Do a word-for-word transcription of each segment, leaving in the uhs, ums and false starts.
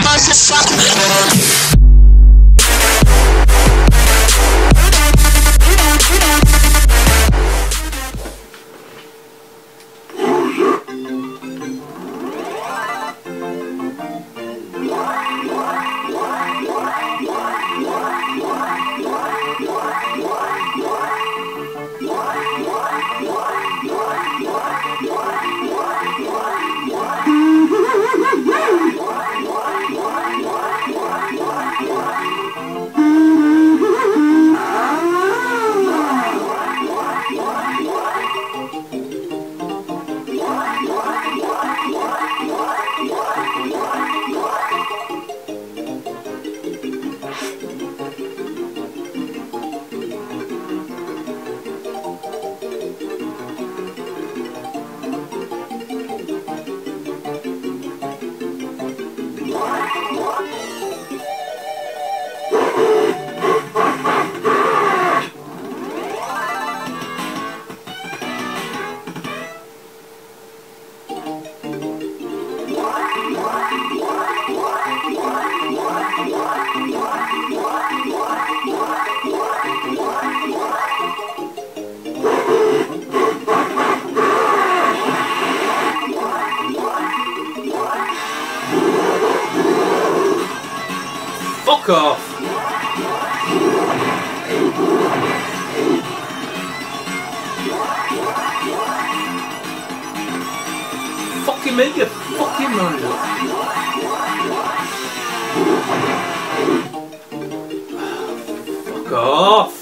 Fuck off! Fucking make it fucking Mario! Fuck off!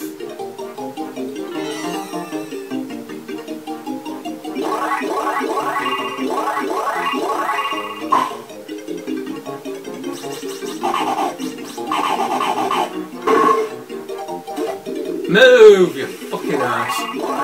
Move, you fucking ass!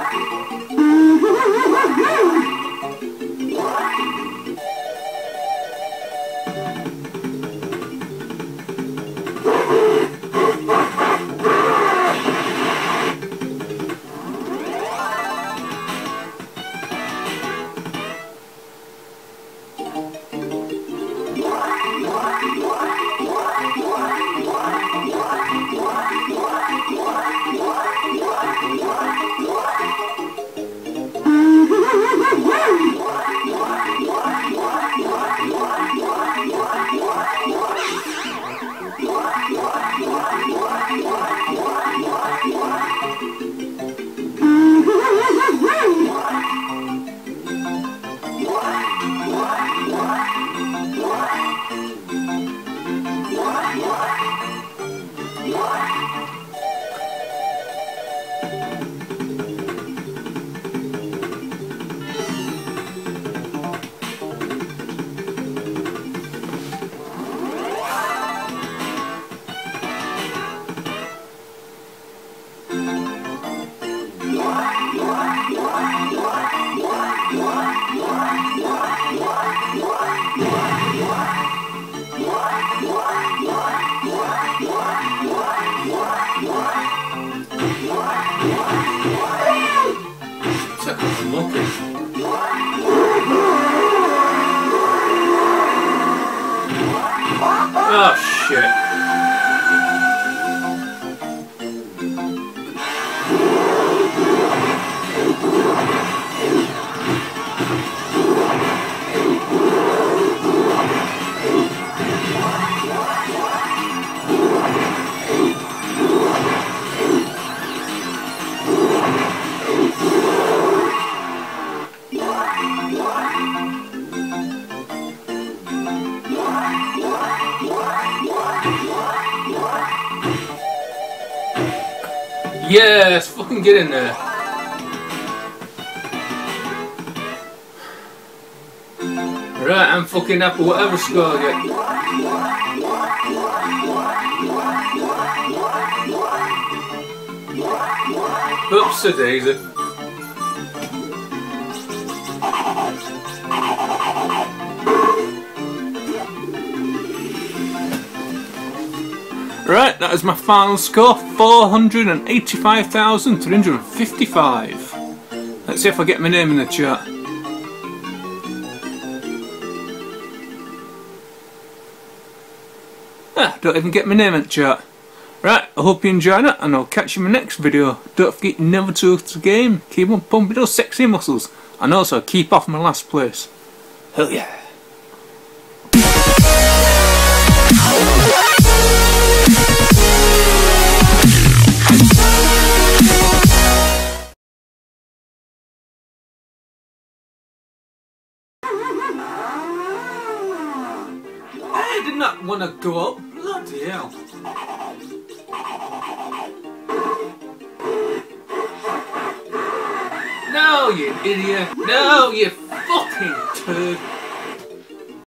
Oh shit. Yes, fucking get in there. Right, I'm fucking happy whatever score I get. Oops a daisy. Right, that is my final score, four hundred eighty-five thousand three hundred fifty-five. Let's see if I get my name in the chat. Ah, don't even get my name in the chat. Right, I hope you enjoyed it, and I'll catch you in my next video. Don't forget never to go to the game, keep on pumping those sexy muscles, and also keep off my last place. Hell yeah. I did not want to go up. Bloody hell. No, you idiot. No, you fucking turd.